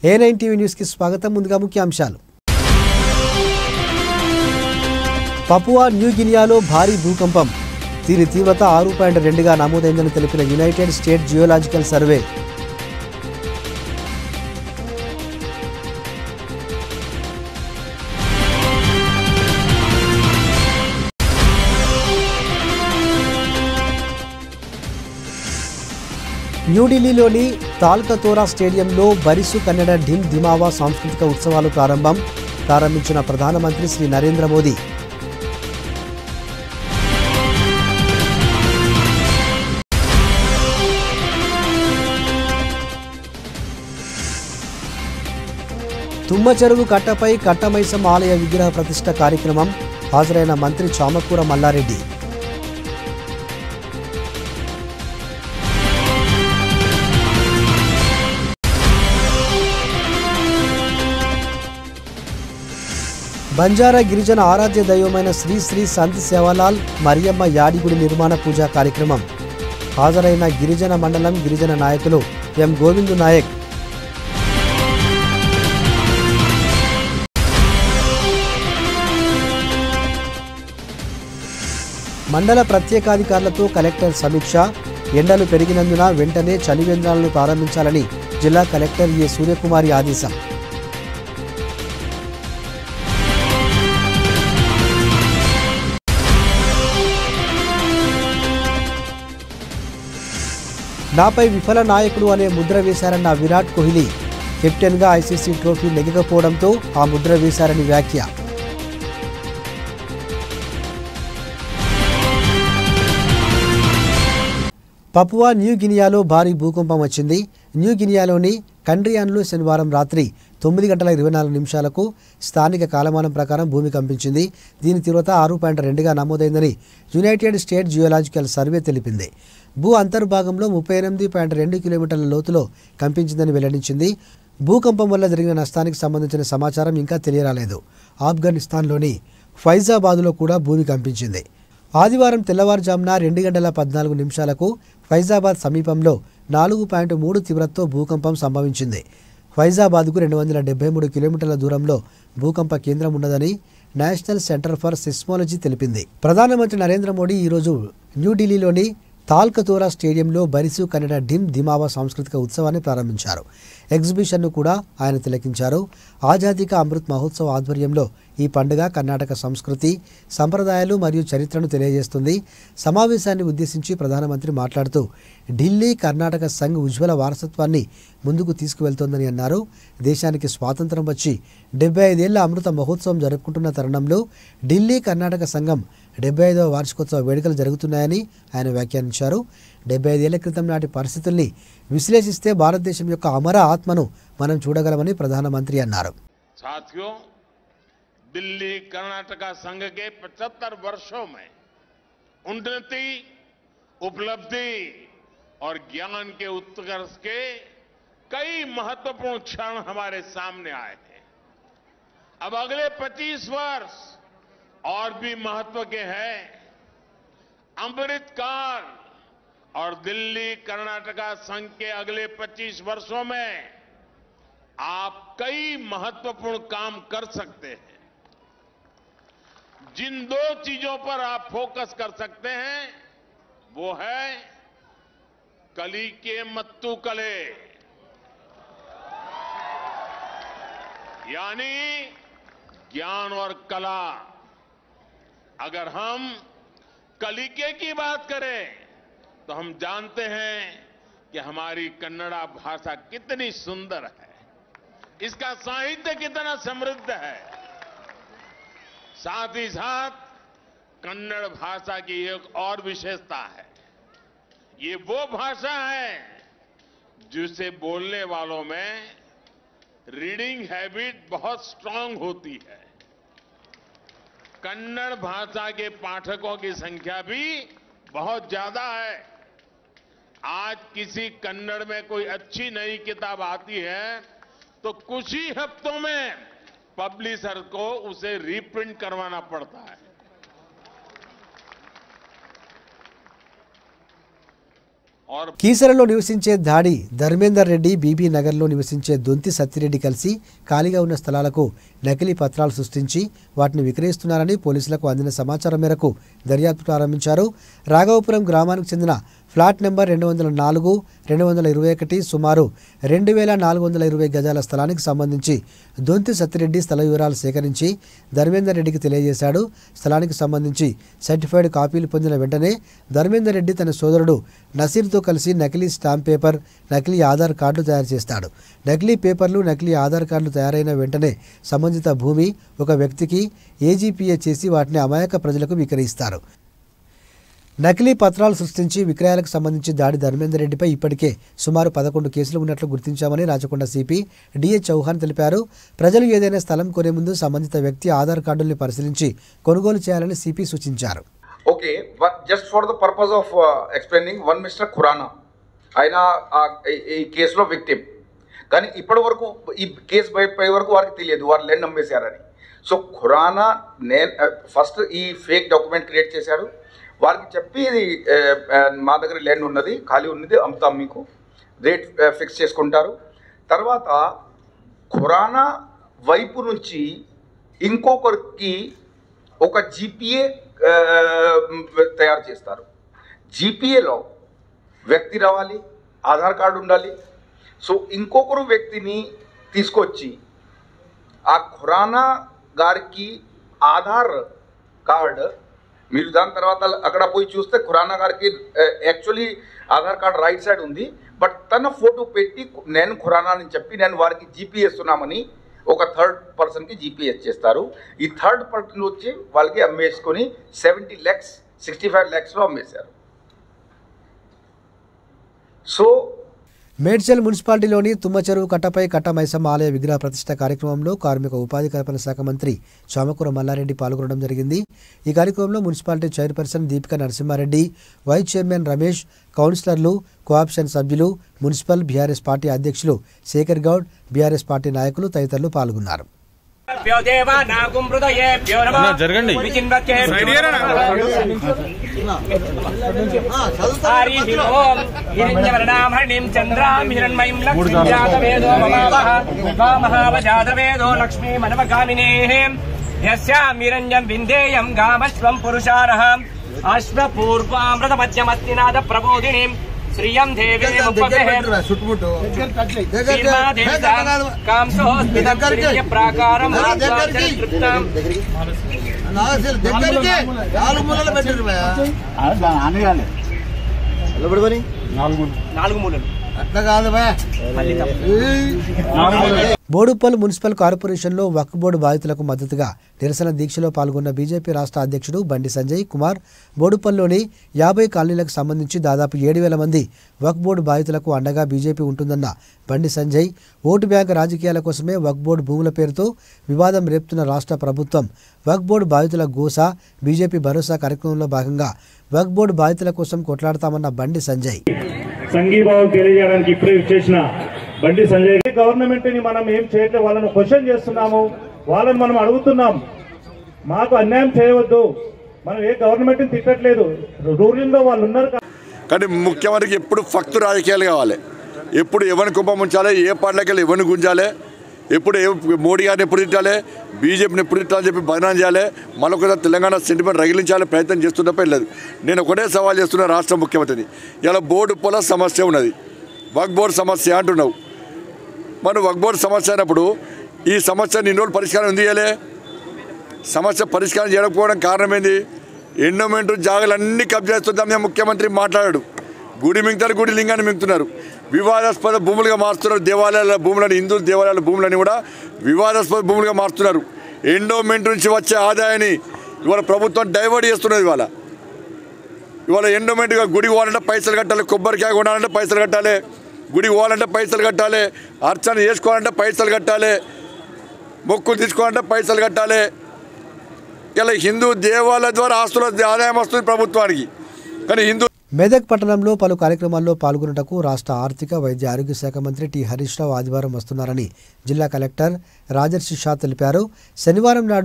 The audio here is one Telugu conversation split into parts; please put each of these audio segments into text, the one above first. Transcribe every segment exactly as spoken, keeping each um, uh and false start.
ఏ నైన్ టీవీ న్యూస్ కి స్వాగతం. ముందుగా ముఖ్యాంశాలు. పపువా న్యూ గినియాలో భారీ భూకంపం, దీని తీవ్రత ఆరు పాయింట్ రెండుగా నమోదైందని తెలిపిన యునైటెడ్ స్టేట్ జియోలాజికల్ సర్వే. న్యూఢిల్లీలోని తాల్కతోరా స్టేడియంలో బరిసు కన్నడ ఢిమ్ దిమావా సాంస్కృతిక ఉత్సవాలు ప్రారంభం ప్రారంభించిన ప్రధానమంత్రి శ్రీ నరేంద్ర మోదీ. తుమ్మచెరువు కట్టపై కట్టమైసం ఆలయ విగ్రహ ప్రతిష్ఠ కార్యక్రమం, హాజరైన మంత్రి చామకూర మల్లారెడ్డి. బంజారా గిరిజన ఆరాధ్య దైవమైన శ్రీ శ్రీ సంత్ సేవాలాల్ మరియమ్మ యాడిగుడి నిర్మాణ పూజా కార్యక్రమం, హాజరైన గిరిజన మండలం గిరిజన నాయకులు ఎం గోవిందు నాయక్. మండల ప్రత్యేకాధికారులతో కలెక్టర్ సమీక్ష, ఎండలు పెరిగినందున వెంటనే చలివేంద్రాలను ప్రారంభించాలని జిల్లా కలెక్టర్ ఏ సూర్యకుమారి ఆదేశం. నాపై విఫల నాయకుడు అనే ముద్ర వేశారన్న విరాట్ కోహ్లీ, కెప్టెన్గా ఐసీసీ ట్రోఫీ నెగ్గకపోవడంతో ఆ ముద్ర వేశారని వ్యాఖ్య. పపువా న్యూ గినియాలో భారీ భూకంపం వచ్చింది. న్యూ గినియాలోని కండ్రియాన్లో శనివారం రాత్రి తొమ్మిది గంటల ఇరవై నాలుగు నిమిషాలకు స్థానిక కాలమానం ప్రకారం భూమి కంపించింది. దీని తీవ్రత ఆరు పాయింట్ రెండుగా నమోదైందని యునైటెడ్ స్టేట్ జియోలాజికల్ సర్వే తెలిపింది. భూ అంతర్భాగంలో ముప్పై ఎనిమిది పాయింట్ రెండు కిలోమీటర్ల లోతులో కంపించిందని వెల్లడించింది. భూకంపం వల్ల జరిగిన నష్టానికి సంబంధించిన సమాచారం ఇంకా తెలియరాలేదు. ఆఫ్ఘనిస్తాన్లోని ఫైజాబాద్లో కూడా భూమి కంపించింది. ఆదివారం తెల్లవారుజామున రెండు గంటల పద్నాలుగు నిమిషాలకు ఫైజాబాద్ సమీపంలో నాలుగు పాయింట్ మూడు తీవ్రతతో భూకంపం సంభవించింది. ఫైజాబాద్కు రెండు వందల డెబ్బై మూడు కిలోమీటర్ల దూరంలో భూకంప కేంద్రం ఉన్నదని నేషనల్ సెంటర్ ఫర్ సిస్మాలజీ తెలిపింది. ప్రధానమంత్రి నరేంద్ర మోడీ ఈరోజు న్యూఢిల్లీలోని తాల్కతోరా స్టేడియంలో బరిసు కన్నడ ఢిమ్ దిమావా సాంస్కృతిక ఉత్సవాన్ని ప్రారంభించారు. ఎగ్జిబిషన్ను కూడా ఆయన తిలకించారు. ఆజాదీ కా అమృత్ మహోత్సవ్ ఆధ్వర్యంలో ఈ పండుగ కర్ణాటక సంస్కృతి, సంప్రదాయాలు మరియు చరిత్రను తెలియజేస్తుంది. సమావేశాన్ని ఉద్దేశించి ప్రధానమంత్రి మాట్లాడుతూ ఢిల్లీ కర్ణాటక సంఘ్ ఉజ్వల వారసత్వాన్ని ముందుకు తీసుకువెళ్తోందని అన్నారు. దేశానికి స్వాతంత్రం వచ్చి డెబ్బై ఐదేళ్ల అమృత మహోత్సవం జరుపుకుంటున్న తరుణంలో ఢిల్లీ కర్ణాటక సంఘం డెబ్బై ఐదవ వార్షికోత్సవ వేడుకలు జరుగుతున్నాయని ఆయన వ్యాఖ్యానించారు. డెబ్బై ఐదేళ్ల క్రితం నాటి పరిస్థితుల్ని విశ్లేషిస్తే భారతదేశం యొక్క అమర ఆత్మను మనం చూడగలమని ప్రధానమంత్రి అన్నారు. साथियों, दिल्ली कर्नाटका संघ के पचहत्तर वर्षों में उन्नति, उपलब्धि और ज्ञान के उत्कर्ष के कई महत्वपूर्ण क्षण हमारे सामने आए हैं. अब अगले पच्चीस वर्ष और भी महत्व के हैं. अमृतकाल और दिल्ली कर्नाटका संघ के अगले पच्चीस वर्षों में आप कई महत्वपूर्ण काम कर सकते हैं. जिन दो चीजों पर आप फोकस कर सकते हैं वो है कली के मत्तू कले, यानी ज्ञान और कला. अगर हम कलिके की बात करें तो हम जानते हैं कि हमारी कन्नड़ा भाषा कितनी सुंदर है, इसका साहित्य कितना समृद्ध है. साथ ही साथ कन्नड़ भाषा की एक और विशेषता है, ये वो भाषा है जिसे बोलने वालों में रीडिंग हैबिट बहुत स्ट्रांग होती है. कन्नड़ भाषा के पाठकों की संख्या भी बहुत ज्यादा है. आज किसी कन्नड़ में कोई अच्छी नई किताब आती है तो कुछ ही हफ्तों में पब्लिशर को उसे रीप्रिंट करवाना पड़ता है. और కీసరలో నివసించే దాడి ధర్మేందర్ రెడ్డి బీబీ నగర్లో నివసించే దొంతి సత్తిరెడ్డి కలిసి ఖాళీగా ఉన్న స్థలాలకు నకిలీ పత్రాలు సృష్టించి వాటిని విక్రయిస్తున్నారని పోలీసులకు అందిన సమాచారం మేరకు దర్యాప్తు ప్రారంభించారు. రాఘవపురం గ్రామానికి చెందిన ఫ్లాట్ నెంబర్ రెండు వందల నాలుగు రెండు వందల ఇరవై ఒకటి సుమారు రెండు వేల నాలుగు వందల ఇరవై గజాల స్థలానికి సంబంధించి దొంతి సత్తిరెడ్డి స్థల వివరాలు సేకరించి ధర్మేందర్ రెడ్డికి తెలియజేశాడు. స్థలానికి సంబంధించి సర్టిఫైడ్ కాపీలు పొందిన వెంటనే ధర్మేందర్ రెడ్డి తన సోదరుడు నసీర్తో కలిసి నకిలీ స్టాంప్ పేపర్, నకిలీ ఆధార్ కార్డులు తయారు చేస్తాడు. నకిలీ పేపర్లు, నకిలీ ఆధార్ కార్డులు తయారైన వెంటనే సంబంధిత భూమి ఒక వ్యక్తికి ఏజీపీఏ చేసి వాటిని అమాయక ప్రజలకు విక్రయిస్తారు. నకిలీ పత్రాలు సృష్టించి విక్రయాలకు సంబంధించి దాడి ధర్మేందర్ రెడ్డిపై ఇప్పటికే సుమారు పదకొండు కేసులు ఉన్నట్లు గుర్తించామని రాచకొండ సిపి డిహెచ్ చౌహాన్ తెలిపారు. ప్రజలు ఏదైనా స్థలం కొనే ముందు సంబంధిత వ్యక్తి ఆధార్ కార్డుల్ని పరిశీలించి కొనుగోలు చేయాలని సిపి సూచించారు. Okay, just for the purpose of explaining, one mister Khurana ఆయన ఈ కేసులో విక్టిమ్, కానీ ఇప్పటి వరకు ఈ కేసు పై వరకు వారికి తెలియదు వారు ల్యాండ్ అమ్మేశారని. సో ఖురానా నేను ఫస్ట్ ఈ ఫేక్ డాక్యుమెంట్ క్రియేట్ చేశాడు. వారికి చెప్పి ఇది మా దగ్గర ల్యాండ్ ఉన్నది, ఖాళీ ఉన్నది, అమ్ముతాం, మీకు రేట్ ఫిక్స్ చేసుకుంటారు. తర్వాత ఖురానా వైపు నుంచి ఇంకొకరికి ఒక జీపీఏ తయారు చేస్తారు. జీపీఏలో వ్యక్తి రావాలి, ఆధార్ కార్డు ఉండాలి. సో ఇంకొకరు వ్యక్తిని తీసుకొచ్చి ఆ ఖురానా గారికి ఆధార్ కార్డు, మీరు దాని తర్వాత అక్కడ పోయి చూస్తే ఖురానా గారికి actually Aadhaar card right side ఉంది, బట్ తన ఫోటో పెట్టి నేను ఖురానా అని చెప్పి నేను వారికి జీపీఎస్ ఉన్నామని ఒక థర్డ్ పర్సన్కి జీపీఎస్ చేస్తారు. ఈ థర్డ్ పర్సన్ వచ్చి వాళ్ళకి అమ్మేసుకొని సెవెంటీ ల్యాక్స్ సిక్స్టీ ఫైవ్ ల్యాక్స్లో అమ్మేశారు. సో మేడ్చల్ మున్సిపాలిటీలోని తుమ్మచెరువు కట్టపై కట్ట మైసమ్మ ఆలయ విగ్రహ ప్రతిష్ట కార్యక్రమంలో కార్మిక ఉపాధి కల్పన శాఖ మంత్రి చామకూర మల్లారెడ్డి పాల్గొనడం జరిగింది. ఈ కార్యక్రమంలో municipality chairperson Deepika Narasimhareddy, vice chairman Ramesh, కౌన్సిలర్లు, కోఆప్షన్ సభ్యులు, మున్సిపల్ బీఆర్ఎస్ పార్టీ అధ్యక్షులు శేఖర్ గౌడ్, బీఆర్ఎస్ పార్టీ నాయకులు తదితరులు పాల్గొన్నారు. జరగండి లక్ష్మీ మనవగామినే యస్యామిరంజం విందేయం గామశ్వం పురుషారః అశ్వపూర్వామృతమధ్యమస్తినాద ప్రబోధినీం శ్రియం దేవే ముపగహే కాంసోస్మిదం ప్రాకారం తృప్తం నాలుగు మూలలు అట్లా కాదు. బోడుప్పల్ మున్సిపల్ కార్పొరేషన్లో వక్ఫ్ బోర్డు బాధితులకు మద్దతుగా నిరసన దీక్షలో పాల్గొన్న బీజేపీ రాష్ట్ర అధ్యక్షుడు బండి సంజయ్ కుమార్ బోడుప్పల్లోని యాభై కాలనీలకు సంబంధించి దాదాపు ఏడు వేల మంది వక్ఫ్ బోర్డు బాధితులకు అండగా బీజేపీ ఉంటుందన్న బండి సంజయ్, ఓటు బ్యాంక్ రాజకీయాల కోసమే వక్ఫ్ బోర్డు భూముల పేరుతో వివాదం రేపుతున్న రాష్ట్ర ప్రభుత్వం వక్ఫ్ బోర్డు బాధితుల గోసా బీజేపీ భరోసా కార్యక్రమంలో భాగంగా వక్ఫ్ బోర్డు బాధితుల కోసం కొట్లాడతామన్న బండి సంజయ్ సంఘీభావం తెలియజేయడానికి ఇప్పుడే చేసిన బండి సంజయ్, గవర్నమెంట్ ని మనం ఏం చేయట్లేదు, వాళ్ళను క్వశ్చన్ చేస్తున్నాము, వాళ్ళని మనం అడుగుతున్నాం, మాకు అన్యాయం చేయవద్దు, మనం ఏ గవర్నమెంట్ ని తిట్టట్లేదు, రూలింగ్ లో వాళ్ళు ఉన్నారు. కానీ ముఖ్యమంత్రికి ఎప్పుడు ఫక్తు రాజకీయాలు కావాలి, ఎప్పుడు ఎవరిని కుంభం ఉంచాలి, ఏ పార్టీలకి వెళ్ళి ఎవరిని గుంజాలి, ఎప్పుడు ఏ మోడీ గారిని ఎప్పుడు తిట్టాలి, బీజేపీని ఎప్పుడు తిట్టాలని చెప్పి బదనాం చేయాలి, మరొకసారి తెలంగాణ సెంటిమెంట్ రగిలించాలని ప్రయత్నం చేస్తున్నప్ప లేదు. నేను ఒకటే సవాల్ చేస్తున్నా రాష్ట్ర ముఖ్యమంత్రిని, ఇలా బోర్డు పొల సమస్య ఉన్నది, వక్ఫ్ బోర్డు సమస్య అంటున్నావు, మరి వక్ఫ్ బోర్డు సమస్య అయినప్పుడు ఈ సమస్య ఇన్ని రోజులు పరిష్కారం ఎందుకు చేయలే? సమస్య పరిష్కారం చేయకపోవడం కారణం ఏంది? ఎండోమెంట్ జాగాలన్నీ కబ్జా చేస్తుందాం ముఖ్యమంత్రి మాట్లాడాడు. గుడి మింగుతారు, గుడి లింగాన్ని మింగుతున్నారు, వివాదాస్పద భూములుగా మారుస్తున్నారు. దేవాలయాల భూములని, హిందూ దేవాలయాల భూములని కూడా వివాదాస్పద భూములుగా మారుస్తున్నారు. ఎండోమెంట్ నుంచి వచ్చే ఆదాయాన్ని ఇవాళ ప్రభుత్వం డైవర్ట్ చేస్తున్నది. ఇవాళ ఇవాళ ఎండోమెంట్గా గుడికి పోవాలంటే పైసలు కట్టాలి, కొబ్బరికాయ కొనాలంటే పైసలు కట్టాలి, గుడికి పోవాలంటే పైసలు కట్టాలి, అర్చన చేసుకోవాలంటే పైసలు కట్టాలి, మొక్కులు తీసుకోవాలంటే పైసలు కట్టాలి. ఇలా హిందూ దేవాలయాల ద్వారా ఆస్తుల ఆదాయం వస్తుంది ప్రభుత్వానికి. కానీ హిందూ మెదక్ పట్టణంలో పలు కార్యక్రమాల్లో పాల్గొనుటకు రాష్ట్ర ఆర్థిక వైద్య ఆరోగ్య శాఖ మంత్రి టి హరీష్ రావు ఆదివారం వస్తున్నారని జిల్లా కలెక్టర్ రాజర్షి షా తెలిపారు. శనివారం నాడు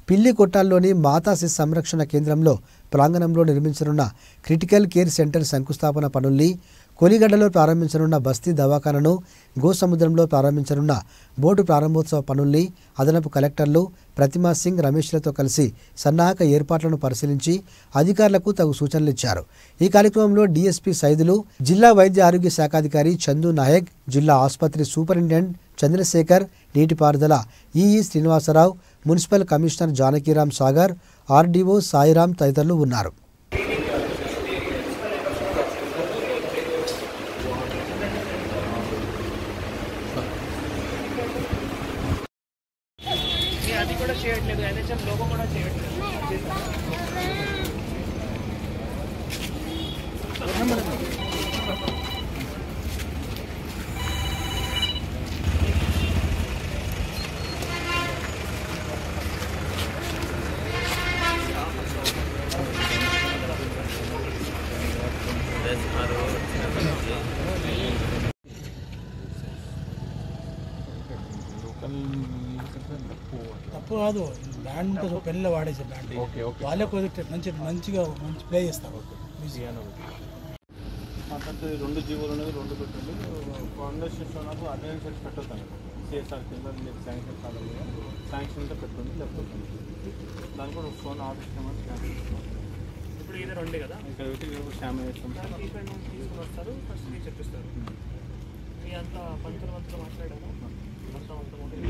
పిల్లి కొట్టాల్లోని మాతా శిశు సంరక్షణ కేంద్రంలో ప్రాంగణంలో నిర్మించనున్న క్రిటికల్ కేర్ సెంటర్ శంకుస్థాపన పనుల్ని, కొలిగడ్డలో ప్రారంభించనున్న బస్తీ దవాఖానను, గోసముద్రంలో ప్రారంభించనున్న బోటు ప్రారంభోత్సవ పనుల్ని అదనపు కలెక్టర్లు ప్రతిమా సింగ్, రమేష్లతో కలిసి సన్నాహక ఏర్పాట్లను పరిశీలించి అధికారులకు తగు సూచనలు ఇచ్చారు. ఈ కార్యక్రమంలో డీఎస్పీ సైదులు, జిల్లా వైద్య ఆరోగ్య శాఖాధికారి చందు నాయక్, జిల్లా ఆసుపత్రి సూపరింటెండెంట్ చంద్రశేఖర్, నీటిపారుదల EE Srinivasarao, municipal commissioner Janakiram Sagar, RDO Sairam తదితరులు ఉన్నారు. చేయట్లేదు ఎన్హెచ్ఎం లోగో కూడా చేయట్లేదు. తప్పు కాదు, బ్యాండ్ ఉంటుంది, పెళ్ళిలో వాడేసే బ్యాండ్ వాళ్ళే కొద్దిగా మంచి మంచిగా మంచి ప్లే చేస్తారు. మాకంటే రెండు జీవోలు అనేది రెండు పెట్టండి. ఫౌండేషన్ నాకు అటెండెన్స్ సెట్స్ పెట్టొద్దాను. సిఎస్ఆర్ కింద మీకు శాంక్షన్ కావాలి, శాంక్షన్ ఉంటే పెట్టండి, లేకపోతే దాని కూడా ఫోన్ ఆర్డర్ ఇస్తామని. ఇప్పుడు ఇది రెండు కదా, ఇక్కడ పెట్టి శ్యామ చేస్తాం. తీసుకుని వస్తారు, ఫస్ట్ మీకు చెప్పిస్తారు. మీ అంతా పంతులు వంతులు మాట్లాడాము, మొత్తం అంత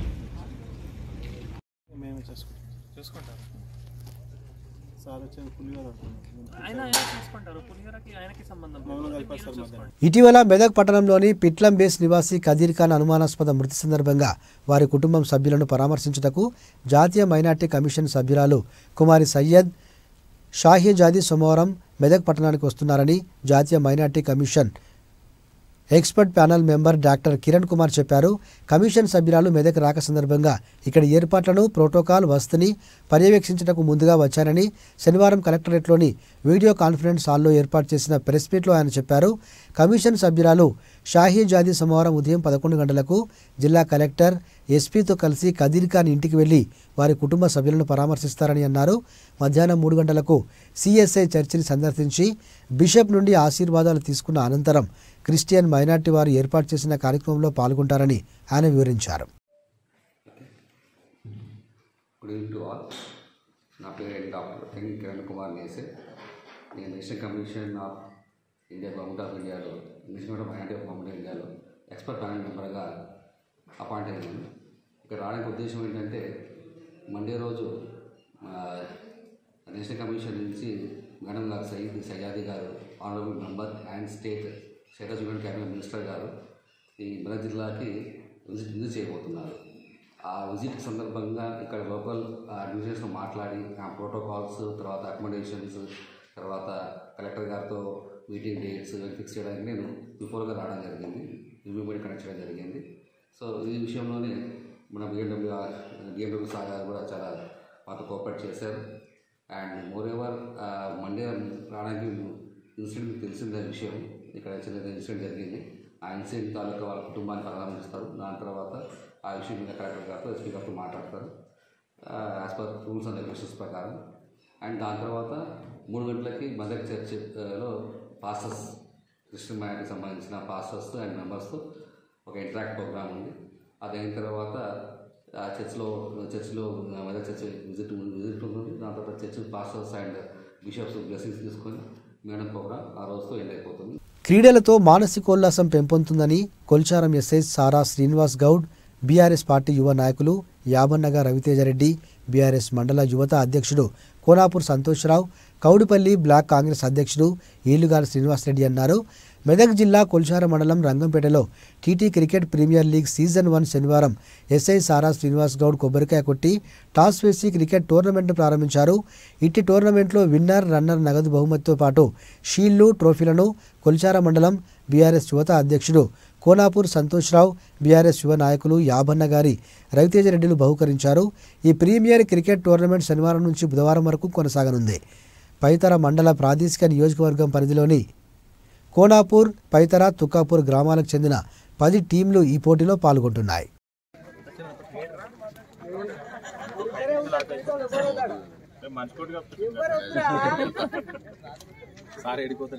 మేమే చేసుకుంటాం చేసుకుంటారు సార్ వచ్చేది పులిహోర ఆయన చేసుకుంటారు. పులిహోరకి ఆయనకి సంబంధం. ఇటీవల మెదక్ పట్టణంలోని పిట్లం బేస్ నివాసి కదీర్ ఖాన్ అనుమానాస్పద మృతి సందర్భంగా వారి కుటుంబం సభ్యులను పరామర్శించుటకు జాతీయ మైనార్టీ కమిషన్ సభ్యురాలు కుమారి సయ్యద్ షాహీజాదీ సోమవారం మెదక్ పట్టణానికి వస్తున్నారని జాతీయ minority commission expert panel member doctor Kiran Kumar చెప్పారు. కమిషన్ సభ్యురాలు మెదక్ రాక సందర్భంగా ఇక్కడ ఏర్పాట్లను, ప్రోటోకాల్, వసతిని పర్యవేక్షించడానికి ముందుగా వచ్చారని శనివారం కలెక్టరేట్లోని వీడియో కాన్ఫరెన్స్ హాల్లో ఏర్పాటు చేసిన ప్రెస్ మీట్లో ఆయన చెప్పారు. కమిషన్ సభ్యురాలు షాహీజాదీ సోమవారం ఉదయం పదకొండు గంటలకు జిల్లా కలెక్టర్, ఎస్పీతో కలిసి కదీర్ ఖాన్ ఇంటికి వెళ్లి వారి కుటుంబ సభ్యులను పరామర్శిస్తారని అన్నారు. మధ్యాహ్నం మూడు గంటలకు సిఎస్ఐ చర్చిని సందర్శించి బిషప్ నుండి ఆశీర్వాదాలు తీసుకున్న అనంతరం క్రిస్టియన్ మైనార్టీ వారు ఏర్పాటు చేసిన కార్యక్రమంలో పాల్గొంటారని ఆయన వివరించారు. Good evening to all. నా పేరు డాక్టర్ ఎన్ కిరణ్ కుమార్ నేసే. నేను national commission of India government of ఇండియాలో national minority of government of ఇండియాలో ఎక్స్పర్ట్ ప్యానెల్ మెంబర్గా అపాయింట్ అయ్యాను. ఇక్కడ రావడానికి ఉద్దేశం ఏంటంటే, మండే రోజు నేషనల్ కమిషన్ నుంచి మేడం గారు సయ్యద్ సయ్యాది గారు, honourable member and state state union cabinet minister గారు ఈ మెదక్ జిల్లాకి విజిట్ విజిట్ చేయబోతున్నారు. ఆ విజిట్ సందర్భంగా ఇక్కడ లోకల్ అడ్మినిస్ట్రేషన్ మాట్లాడి ఆ ప్రోటోకాల్స్, తర్వాత అకామిడేషన్స్, తర్వాత కలెక్టర్ గారితో మీటింగ్ డేట్స్ ఫిక్స్ చేయడానికి నేను బిఫోర్గా రావడం జరిగింది, రివ్యూ మీటింగ్ కనెక్ట్ చేయడం జరిగింది. సో ఈ విషయంలోనే మన బిఎండబ్ల్యూ బిఎండబ్ల్యూ సార్ గారు కూడా చాలా మాతో కోఆపరేట్ చేశారు. అండ్ మోర్ ఎవర్ మండే రావడానికి ఇన్సిడెంట్ మీకు తెలిసిందే విషయం. ఇక్కడ చిన్న ఇన్సిడెంట్ జరిగింది. ఆ ఇన్సిడెంట్ తాలూకా వాళ్ళ కుటుంబాన్ని పరామర్శిస్తారు. దాని తర్వాత ఆ విషయం మీద కలెక్టర్ గారితో, ఎస్పీ గారితో మాట్లాడతారు as per rules and regulations ప్రకారం. అండ్ దాని తర్వాత మూడు గంటలకి మెదక్ చర్చిలో పాస్టర్స్, క్రిస్టియన్ మైనారిటీకి సంబంధించిన పాస్టర్స్ అండ్ మెంబర్స్తో ఒక ఇంటరాక్ట్ ప్రోగ్రామ్ ఉంది. అది అయిన తర్వాత ఆ చర్చ్లో చర్చ్లో మెదక్ చర్చ్ విజిట్ విజిట్ ఉంటుంది. దాని తర్వాత church pastors and bishops blessings తీసుకొని మేడం ప్రోగ్రామ్ ఆ రోజుతో ఎండ్ అయిపోతుంది. క్రీడలతో మానసికోల్లాసం పెంపొందుతుందని Kolcharam SI Sara Srinivas Goud, BRS party యువ నాయకులు యాబన్నగా రవితేజరెడ్డి, బీఆర్ఎస్ మండల యువత అధ్యక్షుడు కోనాపూర్ సంతోష్రావు, కౌడిపల్లి బ్లాక్ కాంగ్రెస్ అధ్యక్షుడు ఈలుగాల శ్రీనివాసరెడ్డి అన్నారు. మెదక్ జిల్లా కొల్చారం మండలం రంగంపేటలో TT cricket premier league season one శనివారం ఎస్ఐ సారా శ్రీనివాస్ గౌడ్ కొబ్బరికాయ కొట్టి టాస్ వేసి క్రికెట్ టోర్నమెంట్ను ప్రారంభించారు. ఇట్టి టోర్నమెంట్లో విన్నర్, రన్నర్ నగదు బహుమతితో పాటు షీల్డ్లు, ట్రోఫీలను కొల్చారం మండలం బీఆర్ఎస్ యువత అధ్యక్షుడు కోనాపూర్ సంతోష్రావు, బీఆర్ఎస్ యువ నాయకులు యాబన్న గారి రవితేజరెడ్డిలు బహుకరించారు. ఈ ప్రీమియర్ క్రికెట్ టోర్నమెంట్ శనివారం నుంచి బుధవారం వరకు కొనసాగనుంది. పైతర మండల ప్రాదేశిక నియోజకవర్గం పరిధిలోని కోనాపూర్, పైతర, తుక్కాపూర్ గ్రామాలకు చెందిన పది టీంలు ఈ పోటీలో పాల్గొంటున్నాయి. సార్ ఎడిపోతారు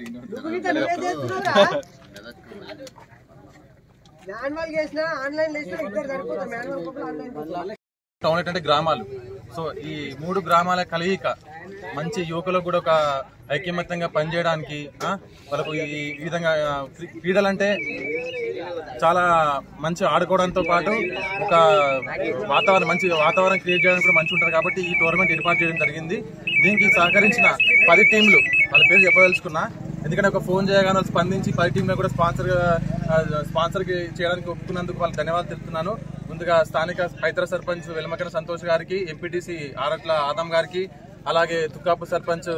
టౌన్ అంటే గ్రామాలు. సో ఈ మూడు గ్రామాల కలయిక మంచి యువకులకు కూడా ఒక ఐక్యమత్యంగా పనిచేయడానికి వాళ్ళకు ఈ విధంగా క్రీడలంటే చాలా మంచి ఆడుకోవడంతో పాటు ఒక వాతావరణం మంచి వాతావరణం క్రియేట్ చేయడానికి కూడా మంచి ఉంటారు. కాబట్టి ఈ టోర్నమెంట్ ఏర్పాటు చేయడం జరిగింది. దీనికి సహకరించిన పది టీంలు వాళ్ళ పేరు చెప్పదలుచుకున్నా, ఎందుకంటే ఒక ఫోన్ చేయగానే స్పందించి పది టీంలు కూడా స్పాన్సర్ స్పాన్సర్ చేయడానికి ఒప్పుకున్నందుకు వాళ్ళకి ధన్యవాదాలు తెలుపుతున్నాను. ముందుగా స్థానిక పైతర సర్పంచ్ వెలమకన సంతోష్ గారికి, ఎంపీటీసీ ఆరట్ల ఆదం గారికి, అలాగే తుక్కాపు సర్పంచ్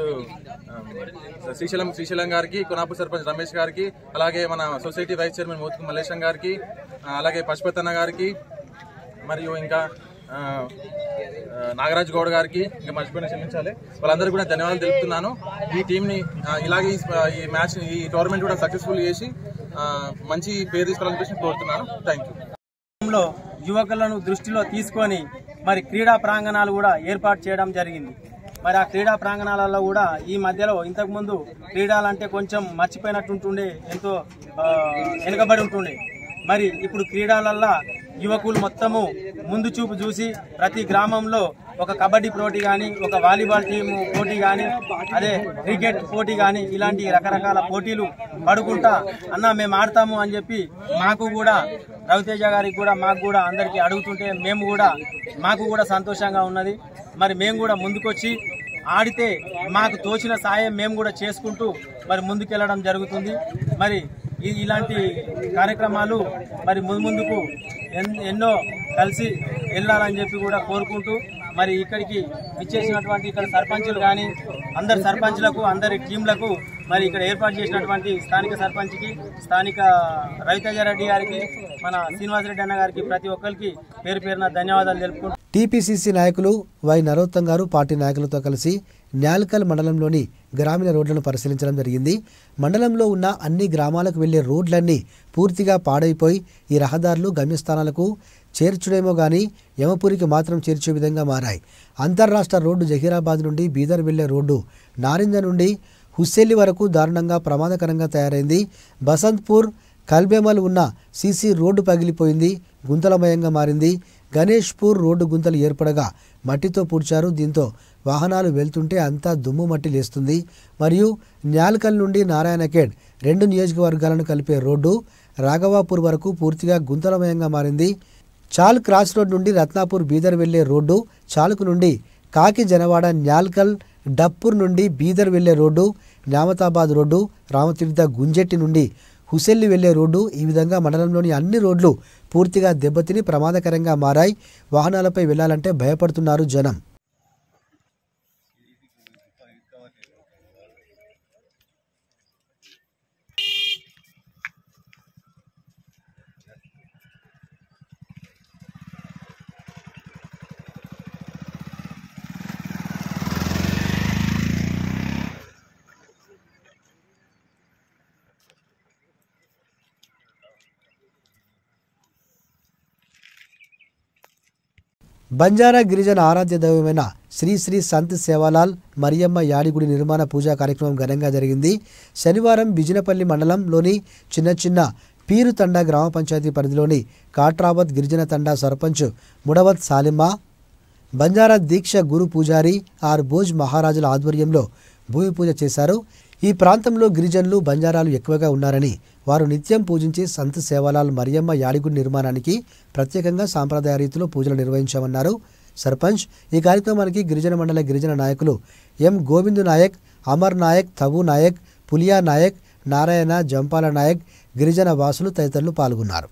శ్రీశైలం శ్రీశైలం గారికి, కొనాపు సర్పంచ్ రమేష్ గారికి, అలాగే మన society vice chairman Mothuku Mallesham గారికి, అలాగే పశుపతన్న గారికి, మరియు ఇంకా నాగరాజ్ గౌడ్ గారికి, ఇంకా మర్చిపోయిన క్షమించాలి, వాళ్ళందరికీ కూడా ధన్యవాదాలు తెలుపుతున్నాను. ఈ టీంని ఇలాగే ఈ మ్యాచ్ ఈ టోర్నమెంట్ కూడా సక్సెస్ఫుల్ చేసి మంచి పేరు తీసుకురావాలని కోరుతున్నాను. Thank you. యువకులను దృష్టిలో తీసుకొని మరి క్రీడా ప్రాంగణాలు కూడా ఏర్పాటు చేయడం జరిగింది. మరి ఆ క్రీడా ప్రాంగణాలలో కూడా ఈ మధ్యలో ఇంతకుముందు క్రీడలంటే కొంచెం మర్చిపోయినట్టుంటుండే, ఎంతో వెనుకబడి ఉంటుండే. మరి ఇప్పుడు క్రీడలల్లో యువకులు మొత్తము ముందు చూపు చూసి ప్రతి గ్రామంలో ఒక కబడ్డీ పోటీ కానీ, ఒక వాలీబాల్ టీము పోటీ కానీ, అదే క్రికెట్ పోటీ కానీ, ఇలాంటి రకరకాల పోటీలు పడుకుంటా అన్న మేము ఆడతాము అని చెప్పి మాకు కూడా రవితేజ గారికి కూడా మాకు కూడా అందరికీ అడుగుతుంటే మేము కూడా మాకు కూడా సంతోషంగా ఉన్నది. మరి మేము కూడా ముందుకొచ్చి ఆడితే మాకు తోచిన సాయం మేము కూడా చేసుకుంటూ మరి ముందుకెళ్ళడం జరుగుతుంది. మరి ఇలాంటి కార్యక్రమాలు మరి ముందు ముందుకు ఎన్నో కలిసి వెళ్ళాలని చెప్పి కూడా కోరుకుంటూ మరి ఇక్కడికి విచ్చేసినటువంటి ఇక్కడ సర్పంచులు కానీ అందరి సర్పంచులకు అందరి టీంలకు మరి ఇక్కడ ఏర్పాటు చేసినటువంటి స్థానిక సర్పంచ్కి, స్థానిక రవితేజారెడ్డి గారికి, మన శ్రీనివాసరెడ్డి అన్న గారికి ప్రతి ఒక్కరికి పేరు పేరున ధన్యవాదాలు తెలుపుకుంటూ టీపీసీసీ నాయకులు వై నరోత్తం గారు పార్టీ నాయకులతో కలిసి న్యాల్కల్ మండలంలోని గ్రామీణ రోడ్లను పరిశీలించడం జరిగింది. మండలంలో ఉన్న అన్ని గ్రామాలకు వెళ్లే రోడ్లన్నీ పూర్తిగా పాడైపోయి ఈ రహదారులు గమ్యస్థానాలకు చేర్చుడేమో గానీ యమపురికి మాత్రం చేర్చే విధంగా మారాయి. అంతర్రాష్ట్ర రోడ్డు జహీరాబాద్ నుండి బీదర్ వెళ్లే రోడ్డు నారింజ నుండి హుస్సేలి వరకు దారుణంగా ప్రమాదకరంగా తయారైంది. బసంత్పూర్ కల్బేమల్ ఉన్న సీసీ రోడ్డు పగిలిపోయింది, గుంతలమయంగా మారింది. గణేష్పూర్ రోడ్డు గుంతలు ఏర్పడగా మట్టితో పూడ్చారు. దీంతో వాహనాలు వెళ్తుంటే అంతా దుమ్ము మట్టి లేస్తుంది. మరియు న్యాల్కల్ నుండి నారాయణఖేడ్ రెండు నియోజకవర్గాలను కలిపే రోడ్డు రాఘవాపూర్ వరకు పూర్తిగా గుంతలమయంగా మారింది. చాల్ క్రాస్ రోడ్ నుండి రత్నాపూర్ బీదర్ వెళ్లే రోడ్డు, చాలుకు నుండి కాకి జనవాడ న్యాల్కల్ డప్పూర్ నుండి బీదర్ వెళ్లే రోడ్డు, న్యామతాబాద్ రోడ్డు, రామతీర్థ గుంజెట్టి నుండి హుసెల్లి వెళ్లే రోడ్డు, ఈ విధంగా మండలంలోని అన్ని రోడ్లు పూర్తిగా దెబ్బతిని ప్రమాదకరంగా మారాయి. వాహనాలపై వెళ్లాలంటే భయపడుతున్నారు జనం. బంజారా గిరిజన ఆరాధ్య దైవమైన శ్రీ శ్రీ సంత్ సేవాలాల్ మరియమ్మ యాడిగుడి నిర్మాణ పూజా కార్యక్రమం ఘనంగా జరిగింది. శనివారం బిజినపల్లి మండలంలోని చిన్న చిన్న పీరు తండా గ్రామ పంచాయతీ పరిధిలోని కాట్రావత్ గిరిజన తండా సర్పంచ్ ముడవత్ సాలిమా, బంజారా దీక్ష గురు పూజారి ఆర్ భోజ్ మహారాజుల ఆధ్వర్యంలో భూమి పూజ చేశారు. ఈ ప్రాంతంలో గిరిజనులు బంజారాలు ఎక్కువగా ఉన్నారని, వారు నిత్యం పూజించే సంత్ సేవాలాల్ మరియమ్మ యాడిగుడి నిర్మాణానికి ప్రత్యేకంగా సాంప్రదాయ రీతిలో పూజలు నిర్వహించామన్నారు సర్పంచ్. ఈ కార్యక్రమానికి గిరిజన మండల గిరిజన నాయకులు ఎం గోవిందు నాయక్, అమర్ నాయక్, తబు నాయక్, పులియా నాయక్, నారాయణ, జంపాల నాయక్, గిరిజన వాసులు తదితరులు పాల్గొన్నారు.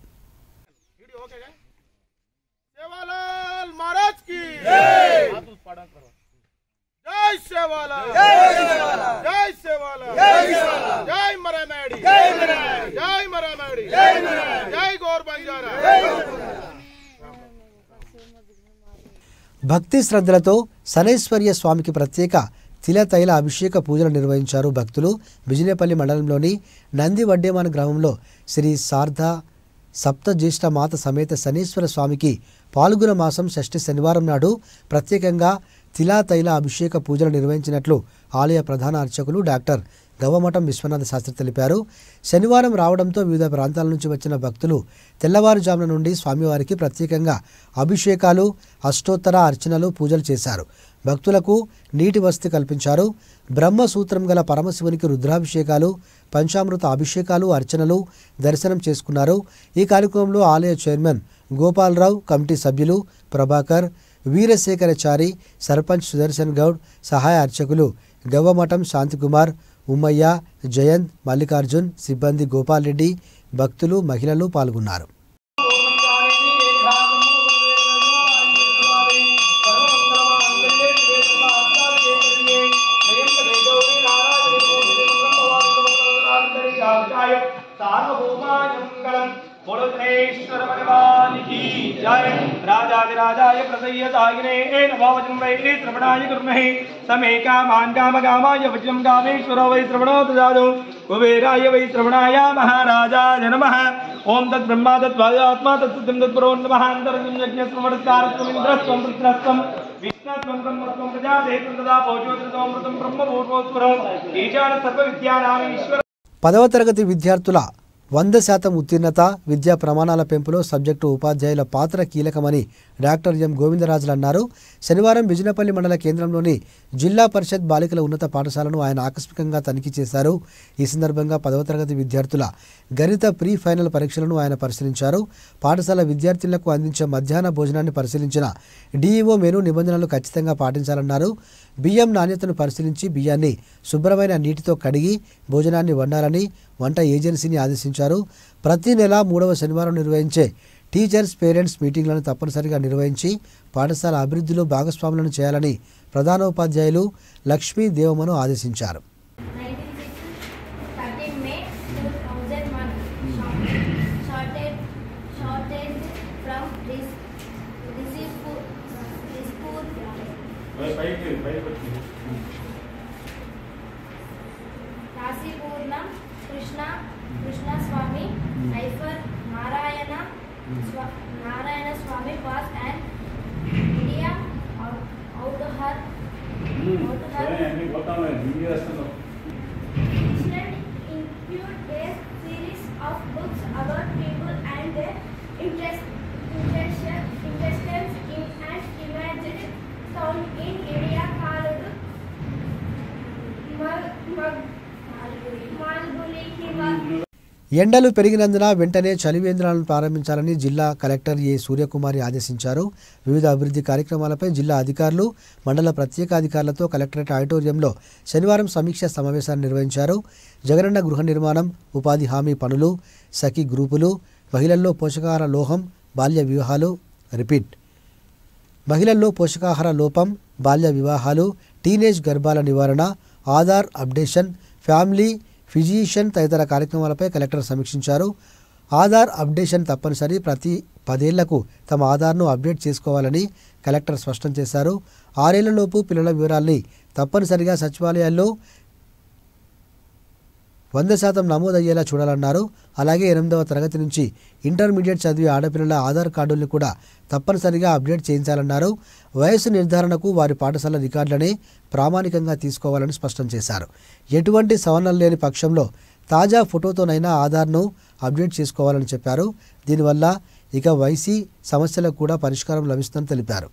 భక్తి శ్రద్ధలతో శనైశ్వర్య స్వామికి ప్రత్యేక తిలతైల అభిషేక పూజలు నిర్వహించారు భక్తులు. బిజినేపల్లి మండలంలోని నంది వడ్డేమాన గ్రామంలో శ్రీ శారద సప్తజ్యేష్ఠ మాత సమేత శనీశ్వర స్వామికి పాల్గొన మాసం షష్ఠి శనివారం నాడు ప్రత్యేకంగా తిలా తైల అభిషేక పూజలు నిర్వహించినట్లు ఆలయ ప్రధాన అర్చకులు డాక్టర్ గవ్వమఠం విశ్వనాథ శాస్త్రి తెలిపారు. శనివారం రావడంతో వివిధ ప్రాంతాల నుంచి వచ్చిన భక్తులు తెల్లవారుజామున నుండి స్వామివారికి ప్రత్యేకంగా అభిషేకాలు, అష్టోత్తర అర్చనలు, పూజలు చేశారు. భక్తులకు నీటి వసతి కల్పించారు. బ్రహ్మసూత్రం గల పరమశివునికి రుద్రాభిషేకాలు, పంచామృత అభిషేకాలు, అర్చనలు దర్శనం చేసుకున్నారు. ఈ కార్యక్రమంలో ఆలయ చైర్మన్ గోపాలరావు, కమిటీ సభ్యులు ప్రభాకర్, వీరశేఖరచారి, సర్పంచ్ సుదర్శన్ గౌడ్, సహాయ అర్చకులు గవ్వమఠం శాంతికుమార్, ఉమ్మయ్య, జయంత్, మల్లికార్జున్, సిబ్బంది గోపాల్ రెడ్డి, భక్తులు, మహిళలు పాల్గొన్నారు. राजाधिराजाय प्रसय्यतागिने नमो वज्रं वै श्रवणाय कुर्महे समे कामान् कामकामाय वज्रं कामेश्वरो वै श्रवणो ददातु कुबेराय वै श्रवणाय महाराजाय नमः ओं तद्ब्रह्मा तद्वायुरात्मा तत्सत्यं तत्पुरो नमः अन्तरं यज्ञस्वरस्कारत्वम् इन्द्रस्त्वं पृथ्रस्त्वं विष्णुत्वं ब्रह्मत्वं प्रजादेवं तदा भोजोत्रतोऽमृतं ब्रह्मभूर्भोस्वरम् ఈశాన సర్వ విద్యానాం ఈశ్వర. పదవ తరగతి విద్యార్థుల వంద శాతం ఉత్తీర్ణత, విద్యా ప్రమాణాల పెంపులో సబ్జెక్టు ఉపాధ్యాయుల పాత్ర కీలకమని డాక్టర్ ఎం గోవిందరాజులు అన్నారు. శనివారం బిజినపల్లి మండల కేంద్రంలోని జిల్లా పరిషత్ బాలికల ఉన్నత పాఠశాలను ఆయన ఆకస్మికంగా తనిఖీ చేశారు. ఈ సందర్భంగా పదవ తరగతి విద్యార్థుల గణిత ప్రీ ఫైనల్ పరీక్షలను ఆయన పరిశీలించారు. పాఠశాల విద్యార్థులకు అందించే మధ్యాహ్న భోజనాన్ని పరిశీలించిన డీఈఓ మెనూ నిబంధనలు ఖచ్చితంగా పాటించాలన్నారు. బియ్యం నాణ్యతను పరిశీలించి బియ్యాన్ని శుభ్రమైన నీటితో కడిగి భోజనాన్ని వండాలని వంట ఏజెన్సీని ఆదేశించారు. ప్రతి నెల మూడవ శనివారం నిర్వహించే టీచర్స్ పేరెంట్స్ మీటింగ్లను తప్పనిసరిగా నిర్వహించి పాఠశాల అభివృద్ధిలో భాగస్వాములను చేయాలని ప్రధానోపాధ్యాయులు లక్ష్మీ దేవమను ఆదేశించారు. రాశిపూర్ణం కృష్ణ కృష్ణ స్వామి ఐఫర్ Narayana Narayana Swami pass and India out her include a series of books about people and their interest interests in an imagined town in India called ఎండలు పెరిగినందున వెంటనే చలివేంద్రాలను ప్రారంభించాలని జిల్లా కలెక్టర్ ఏ సూర్యకుమారి ఆదేశించారు. వివిధ అభివృద్ధి కార్యక్రమాలపై జిల్లా అధికారులు, మండల ప్రత్యేక అధికారులతో కలెక్టరేట్ ఆడిటోరియంలో శనివారం సమీక్ష సమావేశాన్ని నిర్వహించారు. జగనన్న గృహ నిర్మాణం, ఉపాధి హామీ పనులు, సఖీ గ్రూపులు, మహిళల్లో పోషకాహార లోహం, బాల్య వివాహాలు రిపీట్ మహిళల్లో పోషకాహార లోపం, బాల్య వివాహాలు, టీనేజ్ గర్భాల నివారణ, ఆధార్ అప్డేషన్, ఫ్యామిలీ ఫిజిషియన్ తదితర కార్యక్రమాలపై కలెక్టర్ సమీక్షించారు. ఆధార్ అప్డేషన్ తప్పనిసరి, ప్రతి పదేళ్లకు తమ ఆధార్ను అప్డేట్ చేసుకోవాలని కలెక్టర్ స్పష్టం చేశారు. ఆరేళ్లలోపు పిల్లల వివరాల్ని తప్పనిసరిగా సచివాలయాల్లో వంద శాతం నమోదయ్యేలా చూడాలన్నారు. అలాగే ఎనిమిదవ తరగతి నుంచి ఇంటర్మీడియట్ చదివే ఆడపిల్లల ఆధార్ కార్డుల్ని కూడా తప్పనిసరిగా అప్డేట్ చేయించాలన్నారు. వయసు నిర్ధారణకు వారి పాఠశాల రికార్డులనే ప్రామాణికంగా తీసుకోవాలని స్పష్టం చేశారు. ఎటువంటి సవరణలు లేని పక్షంలో తాజా ఫోటోతోనైనా ఆధార్ను అప్డేట్ చేసుకోవాలని చెప్పారు. దీనివల్ల ఇక వైసీ సమస్యలకు కూడా పరిష్కారం లభిస్తుందని తెలిపారు.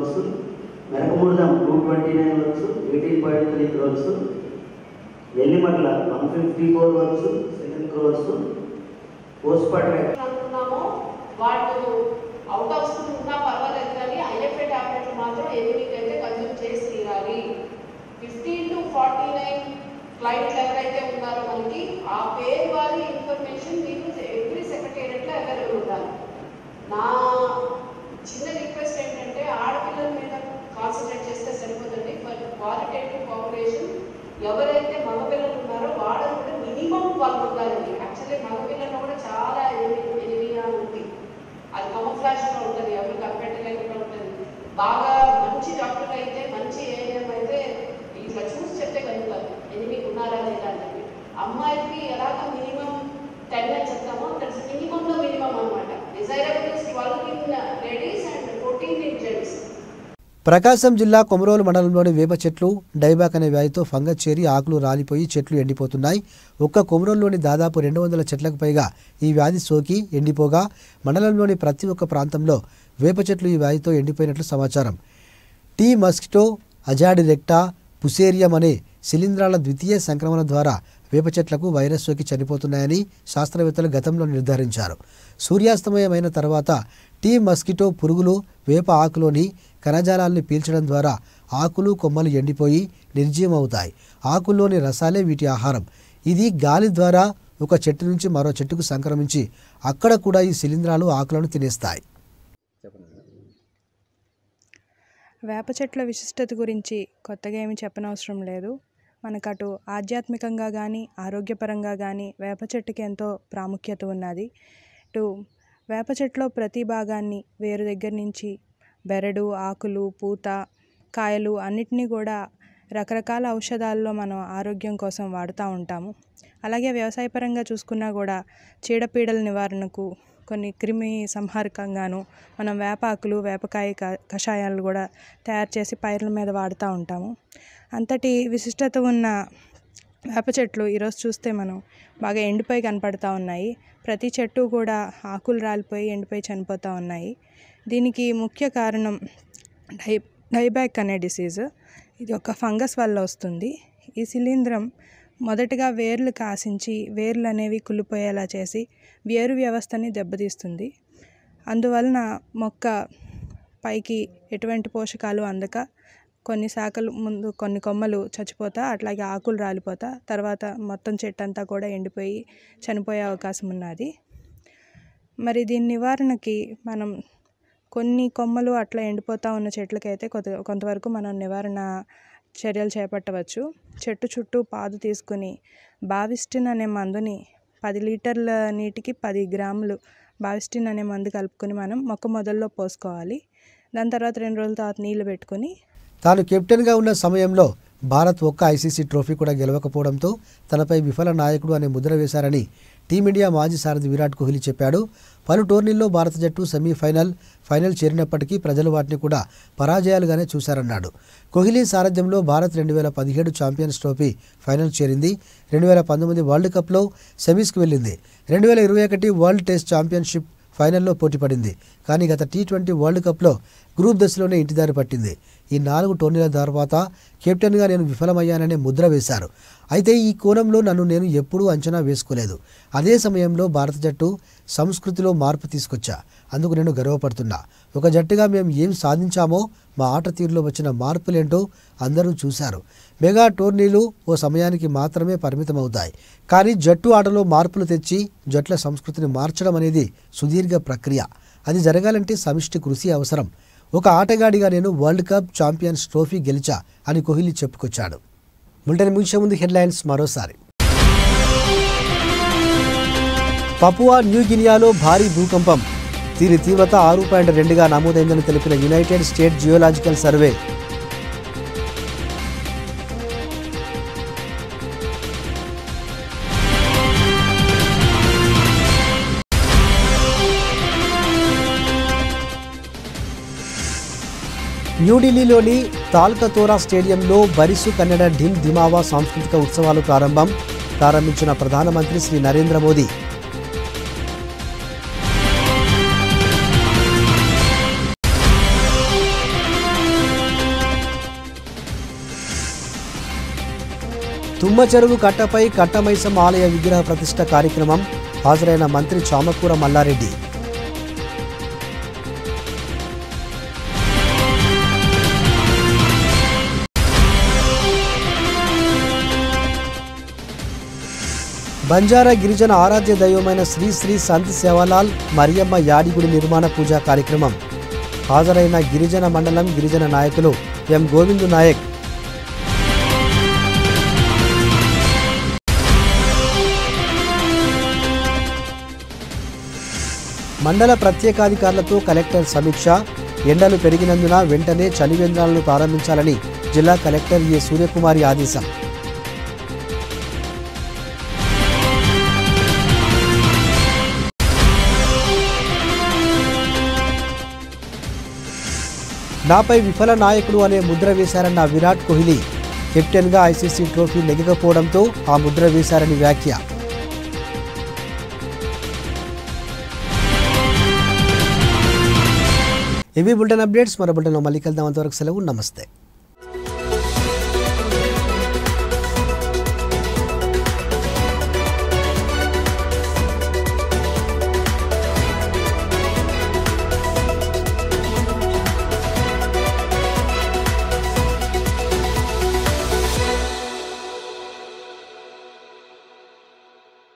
Ellimatla one fifty four works second crores post పార్టం అనుకున్నాము. వాళ్ళు అవుట్ ఆఫ్ స్కూల్ ఉన్నా పర్వాలేదు కానీ ఐఎఫ్ఏ టాబ్లెట్లు మాత్రం ఎనిమిది అయితే కన్జ్యూమ్ చేసి తీరాలి. ఫిఫ్టీన్ టు ఫార్టీ నైన్ క్లయింట్లు ఎవరైతే ఉన్నారో మనకి ఆ పేరు వారి ఇన్ఫర్మేషన్ మీకు ఎవ్రీ సెక్రటేరియట్లో అవైలబుల్ ఉండాలి. నా చిన్న రిక్వెస్ట్ ఏంటంటే ఆడపిల్లల మీద కాన్సన్ట్రేట్ చేస్తే సరిపోతుంది. ఫర్ క్వాలిటేటివ్ పాపులేషన్ ఎవరైతే మగపిల్లలు ఉన్నారో వాళ్ళని కూడా మినిమం వాళ్ళు ఉండాలండి. యాక్చువల్లీ మగపిల్లలు కూడా చాలా ఎనిమియా ఉంది, అది కమఫ్లాష్గా ఉంటుంది, ఎవరు కనిపెట్టలేకుండా ఉంటుంది. బాగా మంచి డాక్టర్లు అయితే, మంచి ఏఎన్ఎం అయితే ఇట్లా చూసి చెప్తే కలుగుతారు ఎనిమిది ఉన్నారా లేదా అని. అమ్మాయికి ఎలాగ మినిమం టెన్ అని చెప్తామో దట్స్ మినిమంలో మినిమం అనమాట. Desirable is twelve in ladies and fourteen in gents. Prakasam జిల్లా కొమరోలు మండలంలోని వేప చెట్లు డైబాక్ అనే వ్యాధితో ఫంగస్ చేరి ఆకులు రాలిపోయి చెట్లు ఎండిపోతున్నాయి. ఒక్క కొమరోలులోని దాదాపు రెండు వందల చెట్లకు పైగా ఈ వ్యాధి సోకి ఎండిపోగా మండలంలోని ప్రతి ఒక్క ప్రాంతంలో వేప చెట్లు ఈ వ్యాధితో ఎండిపోయినట్లు సమాచారం. టీ మస్కిటో అజాడిరెక్టా పుసేరియం అనే శిలీంధ్రాల ద్వితీయ సంక్రమణ ద్వారా వేప చెట్లకు వైరస్ సోకి చనిపోతున్నాయని శాస్త్రవేత్తలు గతంలో నిర్ధారించారు. సూర్యాస్తమయమైన తర్వాత టీ మస్కిటో పురుగులు వేప ఆకులోని కణజాలాన్ని పీల్చడం ద్వారా ఆకులు కొమ్మలు ఎండిపోయి నిర్జీవం అవుతాయి. ఆకుల్లోని రసాలే వీటి ఆహారం. ఇది గాలి ద్వారా ఒక చెట్టు నుంచి మరో చెట్టుకు సంక్రమించి అక్కడ కూడా ఈ శిలీంధ్రాలు ఆకులను తినేస్తాయి. వేప చెట్ల విశిష్టత గురించి కొత్తగా ఏమి చెప్పనవసరం లేదు. మనకు అటు ఆధ్యాత్మికంగా కానీ ఆరోగ్యపరంగా కానీ వేప చెట్టుకి ఎంతో ప్రాముఖ్యత ఉన్నది. ఇటు వేప చెట్టులో ప్రతి భాగాన్ని వేరు దగ్గర నుంచి బెరడు, ఆకులు, పూత, కాయలు అన్నిటినీ కూడా రకరకాల ఔషధాల్లో మనం ఆరోగ్యం కోసం వాడుతూ ఉంటాము. అలాగే వ్యవసాయపరంగా చూసుకున్నా కూడా చీడపీడల నివారణకు కొన్ని క్రిమి సంహారకంగాను మనం వేపాకులు వేపకాయ కషాయాలు కూడా తయారు చేసి పైర్ల మీద వాడుతూ ఉంటాము. అంతటి విశిష్టత ఉన్న వేప చెట్లు ఈరోజు చూస్తే మనం బాగా ఎండిపోయి కనపడుతూ ఉన్నాయి. ప్రతి చెట్టు కూడా ఆకులు రాలిపోయి ఎండిపోయి చనిపోతూ ఉన్నాయి. దీనికి ముఖ్య కారణం డై డైబ్యాక్ అనే డిసీజ్. ఇది ఒక ఫంగస్ వల్ల వస్తుంది. ఈ శిలీంధ్రం మొదటగా వేర్లు కాసించి వేర్లు అనేవి కుళ్ళిపోయేలా చేసి వేరు వ్యవస్థని దెబ్బతీస్తుంది. అందువలన మొక్క పైకి ఎటువంటి పోషకాలు అందక కొన్ని శాఖలు ముందు కొన్ని కొమ్మలు చచ్చిపోతా, అట్లాగే ఆకులు రాలిపోతా, తర్వాత మొత్తం చెట్టు అంతా కూడా ఎండిపోయి చనిపోయే అవకాశం ఉన్నది. మరి దీని నివారణకి మనం కొన్ని కొమ్మలు అట్లా ఎండిపోతూ ఉన్న చెట్లకైతే కొంత కొంతవరకు మనం నివారణ చర్యలు చేపట్టవచ్చు. చెట్టు చుట్టూ పాదు తీసుకుని బావిస్టిన్ అనే మందుని పది లీటర్ల నీటికి పది గ్రాములు బావిస్టిన్ అనే మందు కలుపుకొని మనం మొక్క మొదల్లో పోసుకోవాలి. దాని తర్వాత రెండు రోజుల తర్వాత నీళ్లు పెట్టుకొని తాను కెప్టెన్గా ఉన్న సమయంలో భారత్ ఒక్క ఐసీసీ ట్రోఫీ కూడా గెలవకపోవడంతో తనపై విఫల నాయకుడు అనే ముద్ర వేశారని టీమిండియా మాజీ సారథి విరాట్ కోహ్లీ చెప్పాడు. పలు టోర్నీల్లో భారత జట్టు సెమీఫైనల్, ఫైనల్ చేరినప్పటికీ ప్రజలు వాటిని కూడా పరాజయాలుగానే చూశారన్నాడు. కోహ్లీ సారథ్యంలో భారత్ రెండు వేల పదిహేడు ఛాంపియన్స్ ట్రోఫీ ఫైనల్ చేరింది. రెండు వేల పంతొమ్మిది వరల్డ్ కప్లో సెమీస్కి వెళ్ళింది. రెండు వేల ఇరవై ఒకటి వరల్డ్ టెస్ట్ ఛాంపియన్షిప్ ఫైనల్లో పోటీపడింది. కానీ గత టీ ట్వంటీ వరల్డ్ కప్లో గ్రూప్ దశలోనే ఇంటిదారి పట్టింది. ఈ నాలుగు టోర్నీల తర్వాత కెప్టెన్గా నేను విఫలమయ్యాననే ముద్ర వేశారు. అయితే ఈ కోణంలో నన్ను నేను ఎప్పుడూ అంచనా వేసుకోలేదు. అదే సమయంలో భారత జట్టు సంస్కృతిలో మార్పు తీసుకొచ్చా. అందుకు నేను గర్వపడుతున్నా. ఒక జట్టుగా మేము ఏం సాధించామో మా ఆట తీరులో వచ్చిన మార్పులేంటో అందరూ చూశారు. మెగా టోర్నీలు ఓ సమయానికి మాత్రమే పరిమితమవుతాయి. కానీ జట్టు ఆటలో మార్పులు తెచ్చి జట్ల సంస్కృతిని మార్చడం అనేది సుదీర్ఘ ప్రక్రియ. అది జరగాలంటే సమిష్టి కృషి అవసరం. ఒక ఆటగాడిగా నేను వరల్డ్ కప్, ఛాంపియన్స్ ట్రోఫీ గెలిచా అని కోహ్లీ చెప్పుకొచ్చాడు. బులెటిన్ ముగిసే ముందు హెడ్లైన్స్ మరోసారి. పపువా న్యూ గినియాలో భారీ భూకంపం. దీని తీవ్రత ఆరు పాయింట్ రెండుగా నమోదైందని తెలిపిన యునైటెడ్ స్టేట్ జియోలాజికల్ సర్వే. న్యూఢిల్లీలోని తాల్కతోరా స్టేడియంలో బరిసు కన్నడ ఢిమ్ ధిమావా సాంస్కృతిక ఉత్సవాలు ప్రారంభం ప్రారంభించిన ప్రధానమంత్రి శ్రీ నరేంద్ర మోదీ. తుమ్మచెరువు కట్టపై కట్టమైసం ఆలయ విగ్రహ ప్రతిష్ఠ కార్యక్రమం. హాజరైన మంత్రి చామకూర మల్లారెడ్డి. బంజారా గిరిజన ఆరాధ్య దైవమైన శ్రీ శ్రీ సంత్ సేవాలాల్ మరియమ్మ యాడిగుడి నిర్మాణ పూజా కార్యక్రమం. హాజరైన గిరిజన మండలం గిరిజన నాయకులు ఎం గోవిందు నాయక్. మండల ప్రత్యేకాధికారులతో కలెక్టర్ సమీక్ష. ఎండలు పెరిగినందున వెంటనే చలివేంద్రాలను ప్రారంభించాలని జిల్లా కలెక్టర్ ఏ సూర్యకుమారి ఆదేశం. నాపై విఫల నాయకుడు అనే ముద్ర వేశారన్న విరాట్ కోహ్లీ కెప్టెన్గా ఐసీసీ ట్రోఫీ నెగ్గకపోవడంతో ఆ ముద్ర వేశారని వ్యాఖ్య. ఇవి బులెటిన్ అప్డేట్స్. మరో బులెటిన్లో మళ్ళీ కలుద్దాం. అంతవరకు సెలవు. నమస్తే.